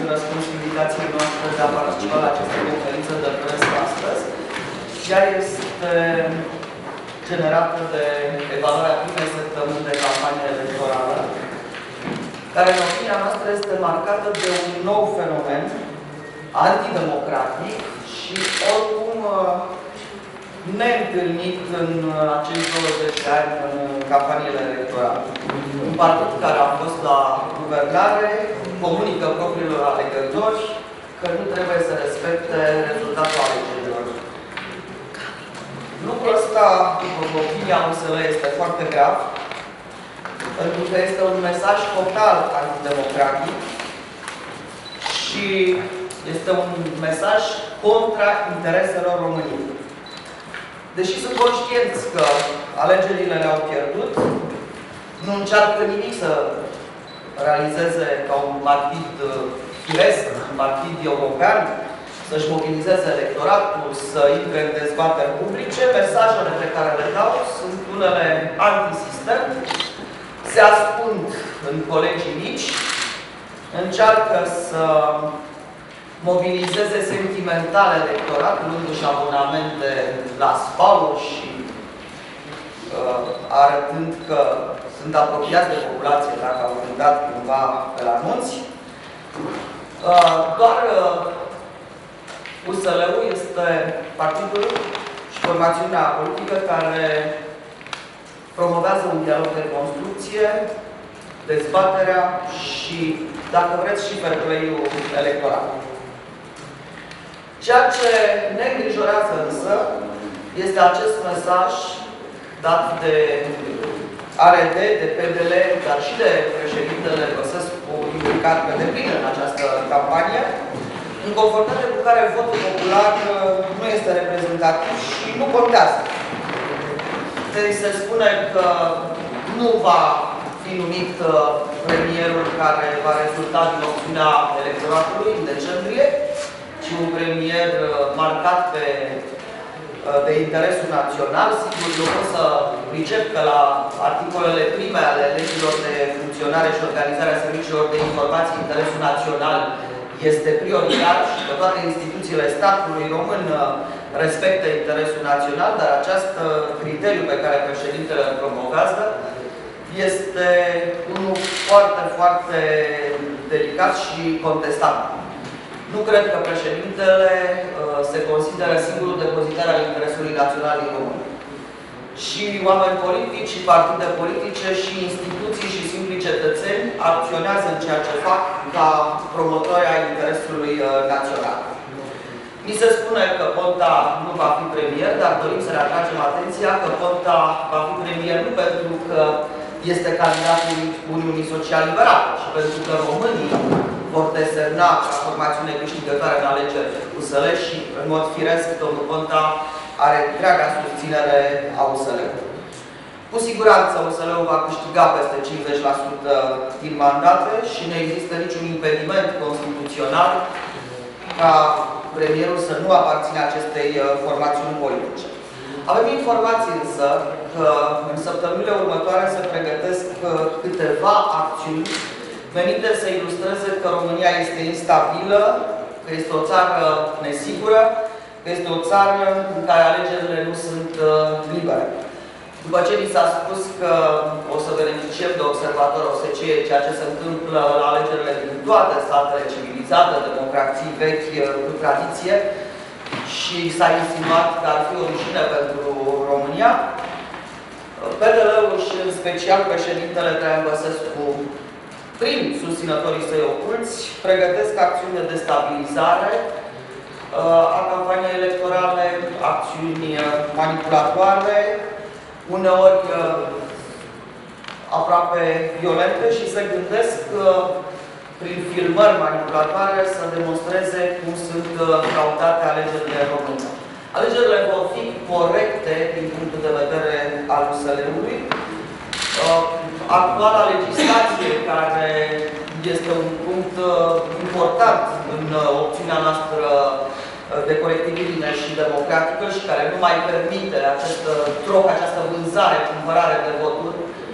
răspuns invitației noastre de a participa la această conferință de presă astăzi. Ea este generată de evaluarea primei săptămâni de campanie electorală, care, în opinia noastră, este marcată de un nou fenomen antidemocratic și oricum neîntâlnit în acești 20 de ani în campaniile electorale. Un partid care a fost la guvernare comunică propriilor alegători că nu trebuie să respecte rezultatul alegerilor. Lucrul ăsta, după opinia USL, este foarte grav, pentru că este un mesaj total antidemocratic și este un mesaj contra intereselor României. Deși sunt conștienți că alegerile le-au pierdut, nu încearcă nimic să realizeze ca un partid firesc, un partid european, să-și mobilizeze electoratul, să intre în dezbateri publice. Mesajele pe care le dau sunt unele antisistem, se ascund în colegii mici, încearcă să mobilizeze sentimental electorat, luându-și abonamente la SPAO și arătând că sunt apropiați de populație dacă au gândat cumva pe la munți. Doar USL-ul este partidul și formațiunea politică care promovează un dialog de construcție, dezbaterea și, dacă vreți, și fair play-ul electoral. Ceea ce ne îngrijorează însă este acest mesaj dat de ARD, de PDL, dar și de președintele Băsescu, implicat pe deplin în această campanie, în conformitate cu care votul popular nu este reprezentativ și nu contează. Deci se spune că nu va fi numit premierul care va rezulta din opțiunea electoratului în decembrie, ci un premier marcat de interesul național. Sigur, eu pot să pricep că la articolele prime ale legilor de funcționare și organizare a serviciilor de informații, interesul național este prioritar și că toate instituțiile statului român respectă interesul național, dar acest criteriu pe care președintele îl promovează este unul foarte, foarte delicat și contestabil. Nu cred că președintele se consideră singurul depozitar al interesului național din România. Și oameni politici, și partide politice, și instituții, și simpli cetățeni acționează în ceea ce fac ca promotori ai interesului național. Mi se spune că Ponta nu va fi premier, dar dorim să le atragem atenția că Ponta va fi premier nu pentru că este candidatul Uniunii Social-Liberale, ci pentru că românii vor desemna ca formațiune câștigătoare în alegeri USL și, în mod firesc, domnul Ponta are întreaga susținere a USL-ului. Cu siguranță USL-ul va câștiga peste 50% din mandate și nu există niciun impediment constituțional ca premierul să nu aparține acestei formațiuni politice. Avem informații însă că în săptămânile următoare se pregătesc câteva acțiuni menite să ilustreze că România este instabilă, că este o țară nesigură, că este o țară în care alegerile nu sunt libere. După ce mi s-a spus că o să beneficiem de observator OSCE, ceea ce se întâmplă la alegerile din toate statele civilizate, democrații vechi cu tradiție, și s-a insinuat că ar fi o rușine pentru România, PDL-ul și în special președintele Traian Băsescu, prin susținătorii săi oculți, pregătesc acțiuni de destabilizare a campaniei electorale, acțiuni manipulatoare, uneori aproape violente și se gândesc prin filmări manipulatoare să demonstreze cum sunt fraudate alegerile în România. Alegerile vor fi corecte din punctul de vedere al USL-ului. Actuala legislație, care este un punct important în opțiunea noastră de corectitudine și democratică și care nu mai permite acest troc, această vânzare, cumpărare de voturi,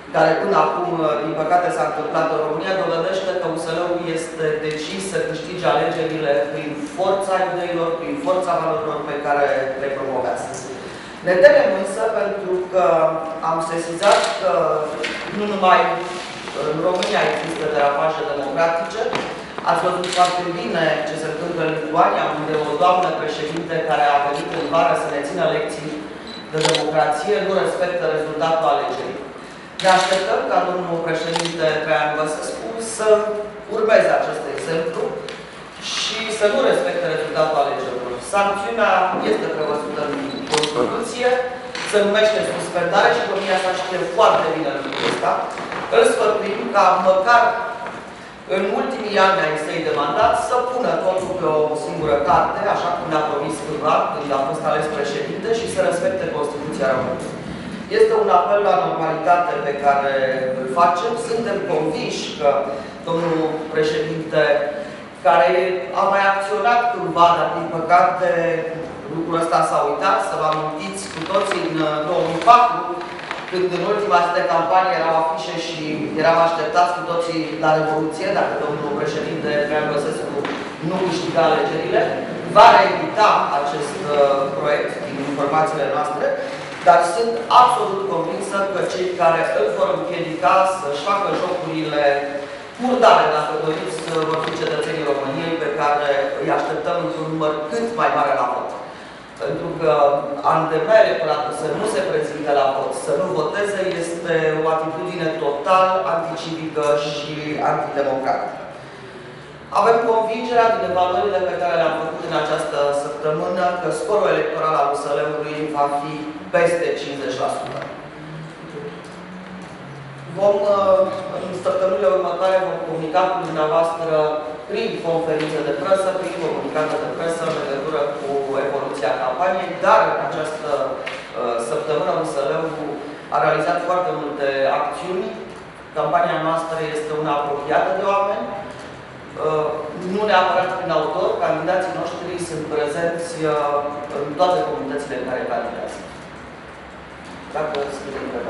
care până acum, din păcate, s-a întâmplat în România, dovedește că USL-ul este decis să câștige alegerile prin forța ideilor, prin forța valorilor pe care le promovează. Ne temem însă pentru că am sesizat că nu numai în România există derapaje democratice. Ați văzut foarte bine ce se întâmplă în Lituania, unde o doamnă președinte care a venit în vară să ne țină lecții de democrație nu respectă rezultatul alegerii. Ne așteptăm ca domnul președinte Traian Băsescu să urmeze acest exemplu și să nu respecte rezultatul alegerilor. Sancțiunea este prevăzută în Constituție, se numește suspendare și România s-a știe foarte bine lucrul ăsta. Îl sfătuim ca măcar în ultimii ani ai săi de mandat să pună totul pe o singură carte, așa cum ne-a promis cândva, când a fost ales președinte, și să respecte Constituția României. Este un apel la normalitate pe care îl facem. Suntem convinși că domnul președinte, care a mai acționat cândva, dar din păcate lucrul ăsta s-a uitat, să vă amintiți cu toții în 2004, când în ultima de campanie erau afișe și eram așteptați cu toții la Revoluție, dacă domnul președinte Traian Băsescu nu câștiga alegerile, va reedita acest proiect din informațiile noastre, dar sunt absolut convinsă că cei care îl vor împiedica să-și facă jocurile murdare, dacă doriți, vor fi cetățenii României, pe care îi așteptăm într-un număr cât mai mare la vot. Pentru că a îndemna electoratul să nu se prezinte la vot, să nu voteze, este o atitudine total anticivică și antidemocratică. Avem convingerea din evaluările pe care le-am făcut în această săptămână că scorul electoral al USL-ului va fi peste 50%. În săptămânile următoare vom comunica cu dumneavoastră prin conferințe de presă, prin comunicate de presă în legătură cu evoluția campaniei, dar în această săptămână USL-ul a realizat foarte multe acțiuni. Campania noastră este una apropiată de oameni, nu neapărat prin autor, candidații noștri sunt prezenți în toate comunitățile în care candidează. Dacă scriem pe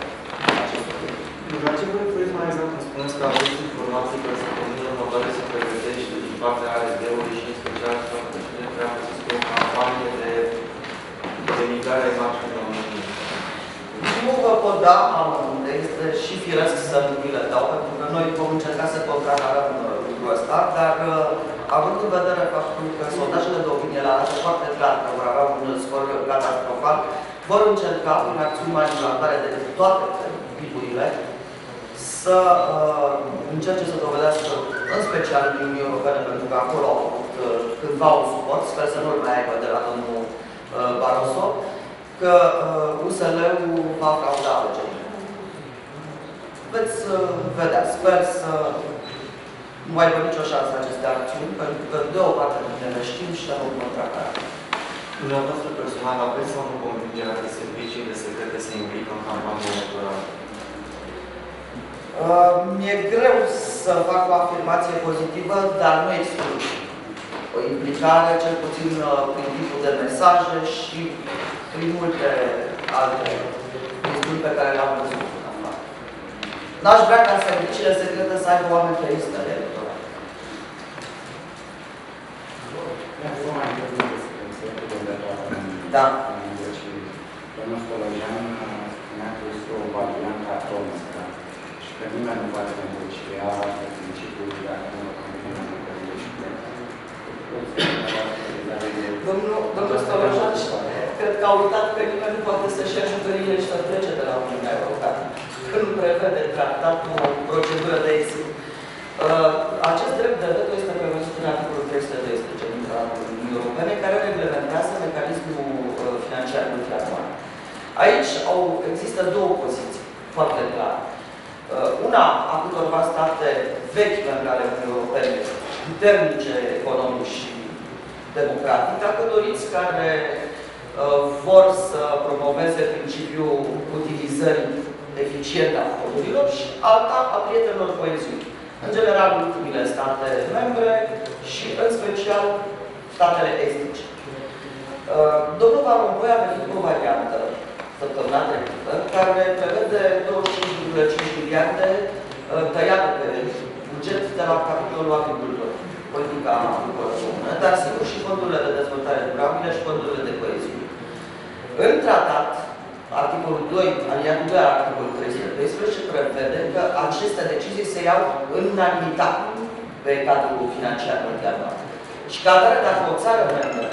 la ce vă referiți mai exact când spuneți că aveți informații că săptămâna următoare se pregătește din partea ARD-ului și în special că cine treabă să spune o campanie de denigare a imaginii României? Nu vă pot da amănunte, este și firesc să nu vi le dau, pentru că noi vom încerca să contracarăm lucrul ăsta, dar având în vedere faptul că sondajele de opinie le arată foarte clar că vor avea un scor catastrofal, vor încerca în acțiuni manipulatoare de toate tipurile să încerce să dovedească, în special în Uniunea Europeană, pentru că acolo au avut cândva un suport, sper să nu-l mai aibă de la domnul Barroso, că USL-ul va frauda alegerile. Veți vedea, sper să nu aibă nicio șansă aceste acțiuni, pentru că de o parte bine le știm și le vom contracara. Dumneavoastră personal, aveți sau nu convingerea că serviciile secrete se implică în campania electorală? Mi-e greu să fac o afirmație pozitivă, dar nu exclud o implicare, cel puțin prin tipul de mesaje și prin multe alte chestiuni pe care le-am văzut în afară. N-aș vrea ca serviciile secrete să aibă oameni pe listele electorale. Da. Domnul Stolojan spunea că este o variantă atomică și că nimeni nu poate negocia principiul dacă nu Domnul Stolojan, cred că a uitat că nimeni nu poate să-și ia jucăriile și să trece de la Uniunea Europeană. Când prevede tratatul o procedură de exit. Acest drept de veto este prevăzut în articolul 312 din Tratatul Uniunii Europene, care reglementează mecanismul financiar multianual. Aici există două poziții foarte clare. Una a câtorva state vechi membre ale Uniunii Europene, puternice economic și democratic, dacă doriți, care vor să promoveze principiul utilizării eficiente a fondurilor, și alta a prietenilor coeziuni. În general, ultimile state membre și, în special, statele estice. Domnul Van Rompuy a venit cu o variantă săptămâna trecută, care prevede 25,5 miliarde tăiate pe buget de la capitolul agricultură, politica agricolă comună, dar sigur și fondurile de dezvoltare durabilă și fondurile de coeziune. În tratat, articolul 2, aliniatul 2 al articolului 312 prevede că aceste decizii se iau în unanimitate pe cadrul financiar multianual. Și ca atare, dacă o țară membră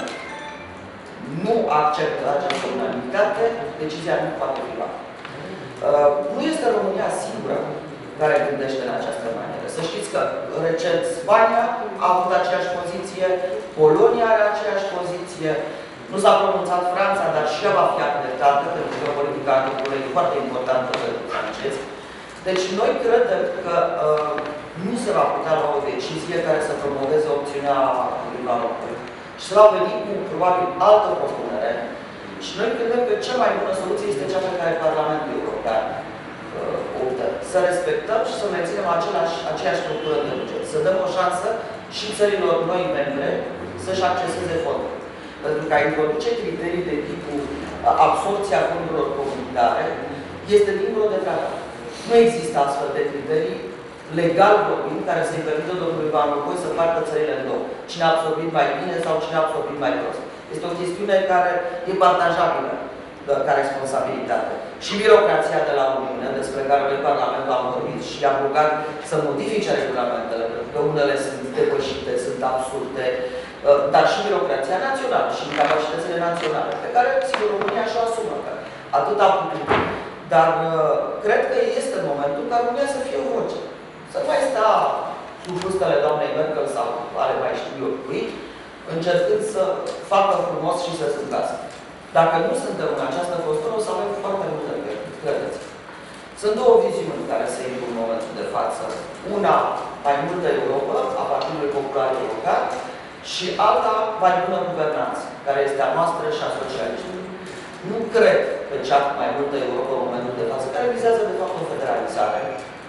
nu acceptă această unanimitate, decizia nu poate fi luată. Nu este România singura care gândește în această manieră. Să știți că recent Spania a avut aceeași poziție, Polonia are aceeași poziție, nu s-a pronunțat Franța, dar și ea va fi acceptată, pentru că politica agricolă e foarte importantă pentru francezi. Deci noi credem că nu se va putea lua o decizie care să promoveze opțiunea rivalului. Și se va veni cu probabil altă propunere. Și noi credem că cea mai bună soluție este cea pe care Parlamentul European optă. Să respectăm și să menținem aceeași structură de buget. Să dăm o șansă și țărilor noi membre să-și acceseze fonduri. Pentru că a introduce criterii de tipul absorbția fondurilor comunitare este dincolo de tratat. Nu există astfel de criterii legal vorbind, care să-i permită domnului Van Rompuy să partă țările în două. Cine a absorbit mai bine sau cine a absorbit mai prost. Este o chestiune care e partajabilă ca responsabilitate. Și birocrația de la Uniune, despre care noi Parlamentul am vorbit și a rugat să modifice regulamentele, pentru că unele sunt depășite, sunt absurde, dar și birocrația națională și capacitățile naționale, pe care, sigur, România și-o asumă. Atât a putut. Dar cred că este momentul ca România să fie o voce. Să nu mai sta sub fustele doamnei Merkel sau ale mai știu eu cui, încercând să facă frumos și să zâmbească. Dacă nu suntem în această postură, o să avem foarte multe pierderi, credeți. Sunt două viziuni care se impun în momentul de față. Una, mai multă Europa, a Partidului Popular European, și alta, mai bună guvernanță, care este a noastră și a socialiștilor. Nu cred că cea mai multă Europa în momentul de față, care vizează de fapt o federalizare,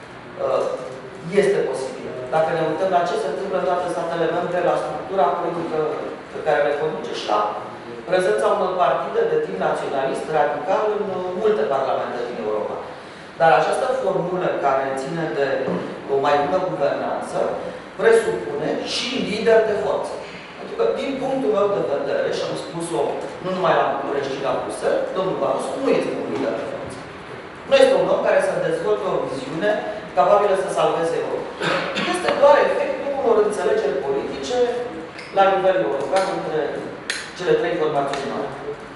este posibilă. Dacă ne uităm la ce se întâmplă în toate statele membre, la structura politică pe care le conduce și la prezența unor partide de tip naționalist radical în multe parlamente din Europa. Dar această formulă care ține de o mai bună guvernanță presupune și lideri de forță. Pentru că, din punctul meu de vedere, și am spus-o nu numai la București, ci la Bruxelles, domnul Barroso nu este un lider de forță. Nu este un om care să dezvolte o viziune capabilă să salveze Europa. Este doar efectul unor înțelegeri politice la nivel european între cele trei formațiuni mari.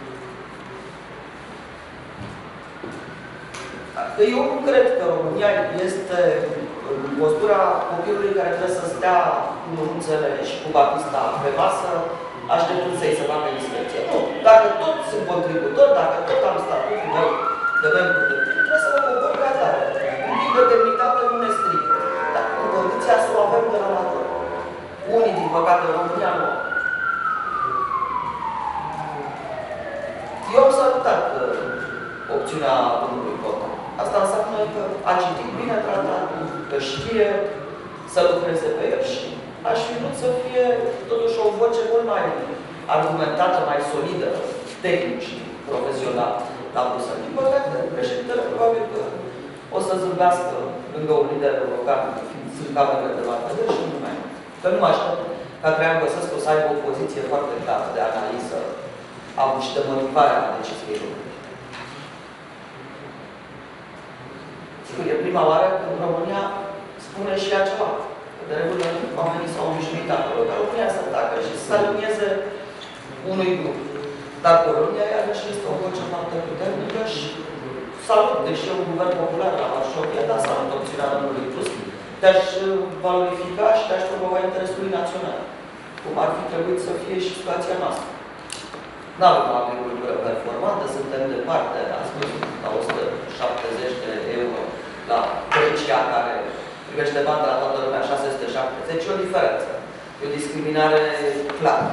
Eu nu cred că România este în postura copilului care trebuie să stea cu mânuțele și cu batista pe masă, așteptând să-i se facă inspecție. Nu. Dacă tot sunt contributor, dacă tot am statutul meu de membru de timp, trebuie să mă compor ca atare. Un tip de demnitate nu ne strică. Dar în condiția să o avem de la natură. Unii, din păcate, în România nu. Eu am salutat opțiunea domnului Cota. Asta înseamnă că a citit bine tratatul, că știe să lucreze pe el și aș fi vrut să fie totuși o voce mult mai argumentată, mai solidă, tehnic și profesional la Bruxelles. Din păcate, președintele probabil că o să zâmbească lângă un lider european, sunt camerele de la vedere și nu mai. Că nu mă aștept ca Traian Băsescu să aibă o poziție foarte clară de analiză și de motivare a deciziei lui. Sigur, e prima oară când România spune și ea ceva. De regulă, oamenii s-au obișnuit acolo, dar România să tacă și să alinieze unui grup. Dar Polonia, iarăși, este o voce foarte puternică și salut, deși e un guvern popular la Varsovia, dar salut opțiunea domnului Tusk de a-și valorifica și de a-și promova interesului național. Cum ar fi trebuit să fie și situația noastră. Nu avem o agricultură performantă, suntem departe, am spus, la 170 de euro la Grecia, care privește banda la toată lumea 670, e o diferență. E o discriminare clară.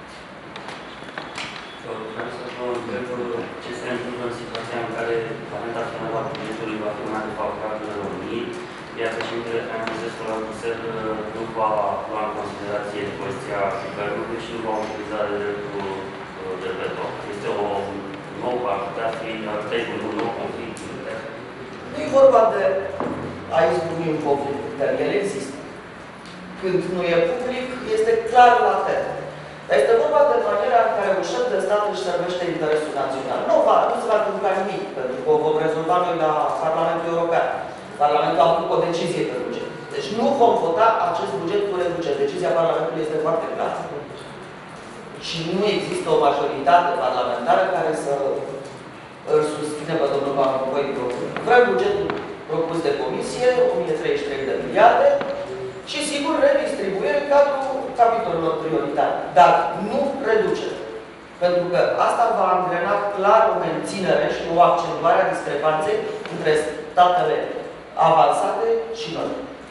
Vreau să vă întreb ce se întâmplă în situația în care Parlamentul Național al Bugetului va urma de fapt în România, iar președintele Traian la Bruxelles nu va lua în considerație poziția guvernului și nu va utiliza dreptul de veto. Este o nou, ar putea fi un nou conflict. Nu e vorba de a izbucni un conflict, dar el există. Când nu e public, este clar latent. Dar este vorba de maniera în care un șef de stat își servește interesul național. Nu se va întâmpla nimic, pentru că o vom rezolva noi la Parlamentul European. Parlamentul a făcut o decizie pe buget. Deci nu vom vota acest buget cu reducere. Decizia Parlamentului este foarte clară. Și nu există o majoritate parlamentară care să îl susține pe domnul Van Rompuy. Vrem bugetul propus de comisie, 1033 de miliarde, și sigur redistribuire în cadrul capitolelor prioritare. Dar nu reducere. Pentru că asta va angrena clar o menținere și o accentuare a discrepanței între statele avansate și noi.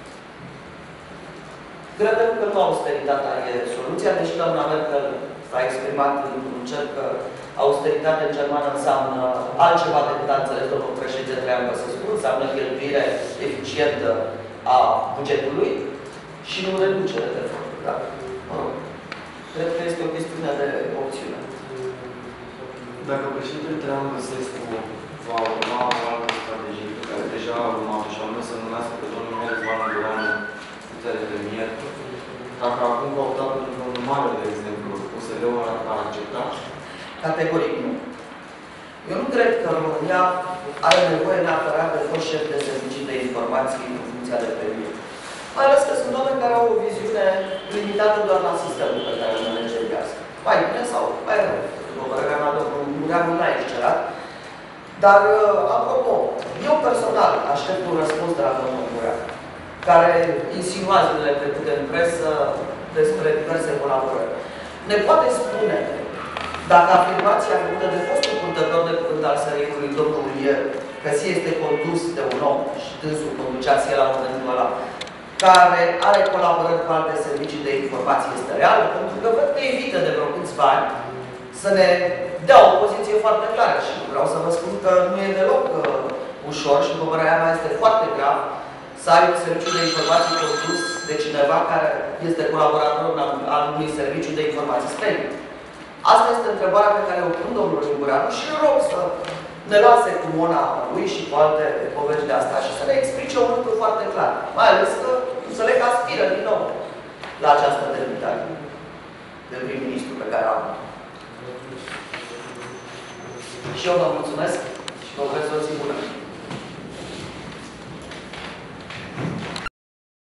Credem că nu austeritatea e soluția, deși doamna Merkel s-a exprimat într-un cer că austeritatea în germană înseamnă altceva decât a înțeles domnul președinte Traian Băsescu, înseamnă cheltuire eficientă a bugetului și nu reducere de fapt. Da. Cred că este o chestiune de opțiune. Dacă președintele Traian Băsescu va urma o altă strategie pe care deja a urmat și anume să numească pe domnul Răzvan Goranu putere premier, dacă acum va opta pentru domnul Mare, de exemplu, USL-ul ar accepta? Categoric nu. Eu nu cred că România are nevoie neapărat de fost șef de servicii de informații în funcția de premier. Mai ales că sunt oameni care au o viziune limitată doar la sistemul pe care îl manageriază. Mai bine sau mai rău. După părerea mea, domnul Mureanu n-a excelat. Dar, apropo, eu personal aștept un răspuns de la domnul Mureanu, care insinua zilele trecute în presă despre diverse colaborări. Ne poate spune dacă afirmația făcută de fostul purtător de cuvânt al SRI-ului, domnul Ulier, că SIE este condus de un om și dânsul conducea SIE la momentul ăla, care are colaborări cu alte servicii de informații, este reală, pentru că văd că evită de vreo câțiva ani să ne dea o poziție foarte clară. Și vreau să vă spun că nu e deloc ușor și, după părerea mea, este foarte grav să ai un serviciu de informații condus de cineva care este colaborator al unui serviciu de informații străine. Asta este întrebarea pe care o pun domnului Ungureanu și îl rog să ne lase cu Mona lui și cu alte povești de asta și să ne explice un lucru foarte clar. Mai ales că înțeleg că aspiră din nou la această demnitare de prim-ministru pe care am. Și eu vă mulțumesc și vă urez o zi bună.